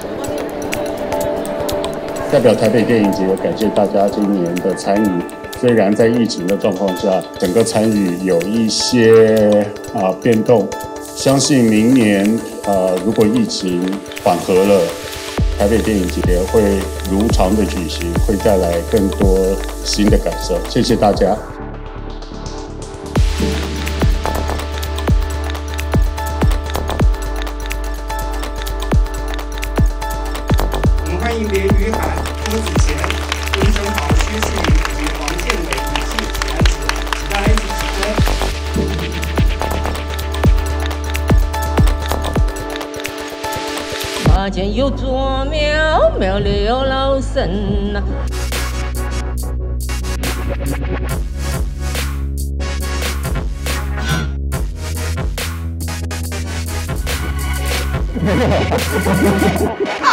代表台北电影节，感谢大家今年的参与。虽然在疫情的状况下，整个参与有一些变动，相信明年如果疫情缓和了，台北电影节会如常的举行，会带来更多新的感受。谢谢大家。 我们欢迎连于涵、郭子乾、温升豪、薛世宇以及黄建伟、李静、许安子，请大家一起起身。花间有座庙，庙里有老僧呐。 啊